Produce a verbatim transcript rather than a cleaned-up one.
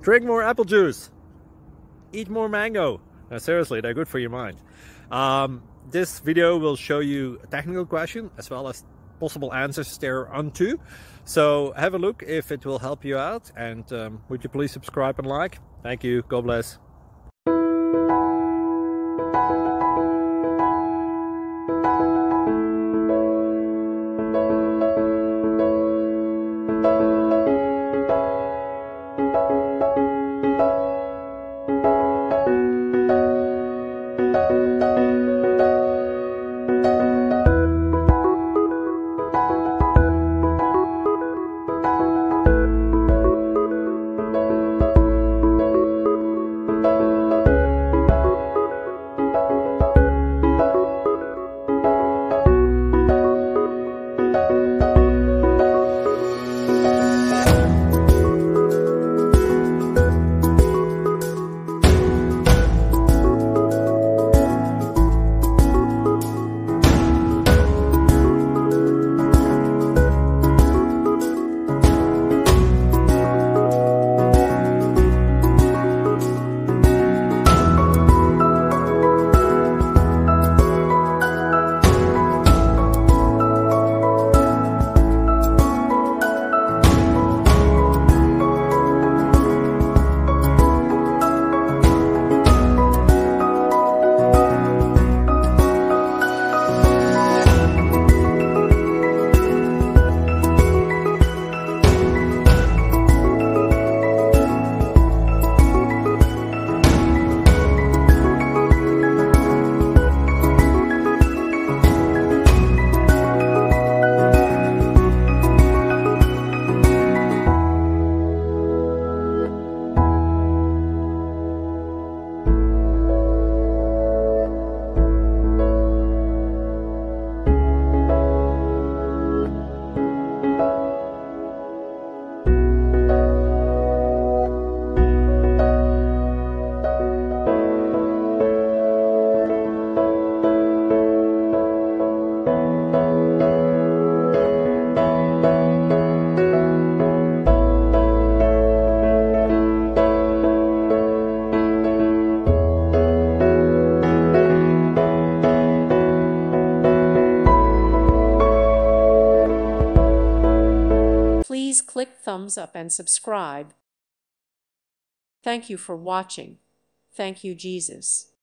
Drink more apple juice. Eat more mango. No, seriously, they're good for your mind. Um, this video will show you a technical question as well as possible answers thereunto. So have a look if it will help you out, and um, would you please subscribe and like? Thank you. God bless. Please click thumbs up and subscribe. Thank you for watching. Thank you, Jesus.